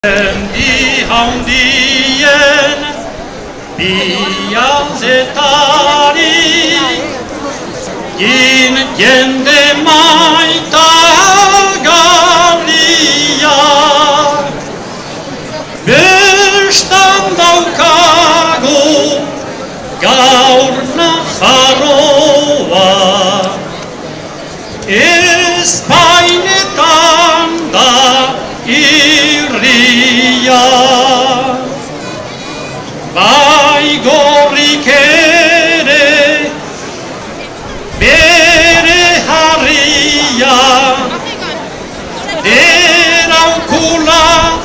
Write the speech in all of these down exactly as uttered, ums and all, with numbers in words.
Endi handien bialzetari Gin jende maita garria Bestan daukagu gaur Nafarroa Espainetan da irria Bai gorrik ere bere harria Deraukula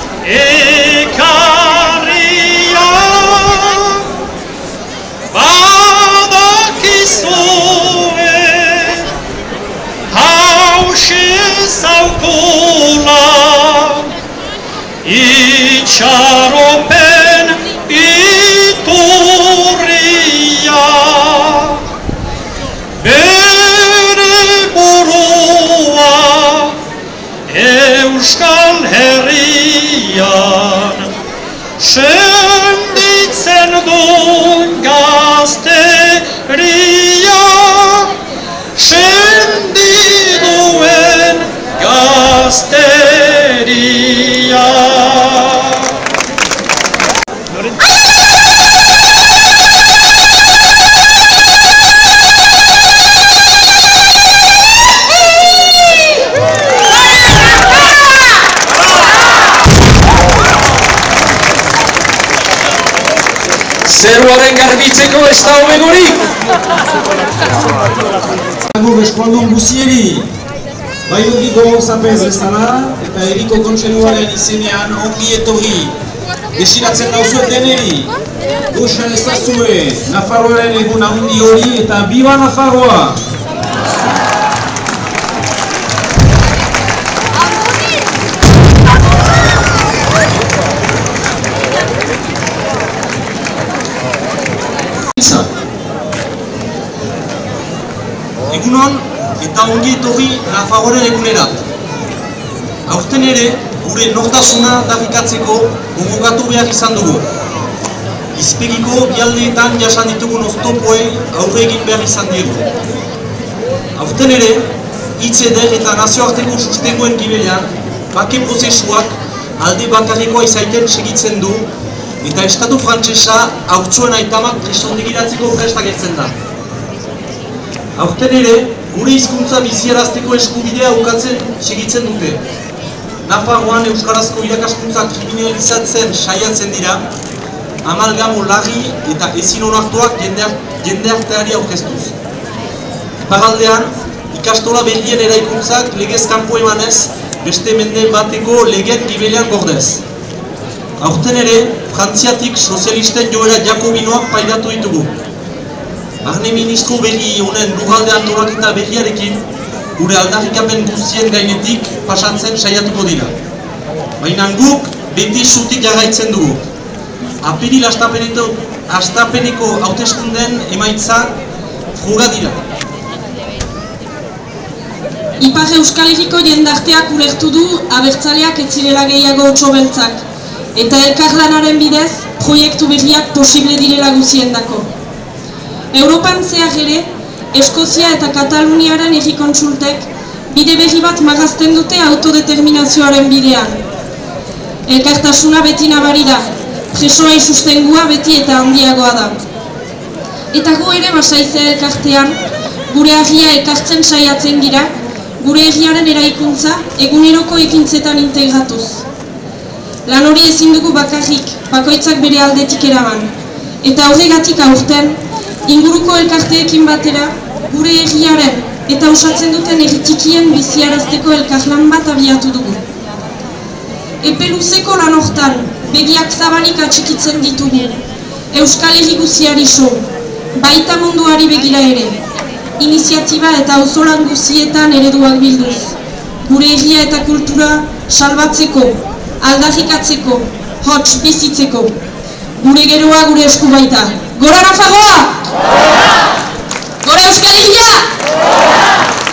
ekarria Badakizue hause zaukula Itxaropen iturria Bere burua Euskal Herrian Senditzen duen gazteria Sendiduen gazteria Zeruaren garbitzeko ez da hobegorik! Agur eskualdun guzieri, bai dugi gogo zapez bezala, eta eriko kontsenuaren izenean ongi etorri, desiratzen dauzuet deneri, goxan ezazue, Nafarroaren egun handi hori eta biba Nafarroa! Egunon eta ongi etorri Nafarroaren egunerat. Aurten ere, gure nortasuna darrikatzeko gogokatu behar izan dugu. Izpegiko bialdeetan jasan ditugun oztopoei aurre egin behar izan diegu. Aurten ere, hitz eder eta nazioarteko sustengoen gibelean, bake prozesuak alde bakarrikoa izaiten segitzen du, eta Estatu frantsesa haurtzuen aitamak presondegiratzeko prest agertzen da. Aurten ere, gure hizkuntza biziarazteko eskubidea ukatzen segitzen dute. Nafarroan euskarazko irakaskuntza kriminalizatzen saiatzen dira, amalgamo larri eta ezin onartuak jende arteari aurkeztuz. Paraldean, ikastola berrien eraikuntzak legez kanpo emanez, beste mende bateko legeen gibelean gordez. Aurten ere, Frantziatik sozialisten joera jakobinoak pairatu ditugu. Barne ministro berri honen lurralde antolaketa berriarekin, gure aldarrikapen guztien gainetik pasatzen saiatuko dira. Baina guk beti zutik jarraitzen dugu. Apiril hastapeneko hauteskundeen emaitza froga dira. Ipar Euskal Herriko jendarteak ulertu du abertzaleak ez zirela gehiago otsobeltzak, eta elkarlanaren bidez proiektu berriak posible direla guziendako. Europan zehar ere, Eskozia eta Kataluniaren herri kontsultek bide berri bat magazten dute autodeterminazioaren bidean. Elkartasuna beti nabari da, presoai sustengua beti eta handiagoa da. Eta gu ere basaizea elkartean, gure herria ekartzen saiatzen gira, gure herriaren eraikuntza eguneroko ekintzetan integratuz. Lan hori ezin dugu bakarrik, bakoitzak bere aldetik eraman, eta horregatik aurten, inguruko elkarteekin batera, gure herriaren eta osatzen duten herritikien biziarazteko elkarlan bat abiatu dugu. Epe luzeko lan hortan, begiak zabalik atxikitzen ditugu, Euskal Herri guziari so, baita munduari begira ere, iniziatiba eta auzolan guzietan ereduak bilduz, gure herria eta kultura salbatzeko, aldarrikatzeko, hots bizitzeko, gure geroa gure esku baita. Gora Nafarroa! Gora! Gora Euskal Herria!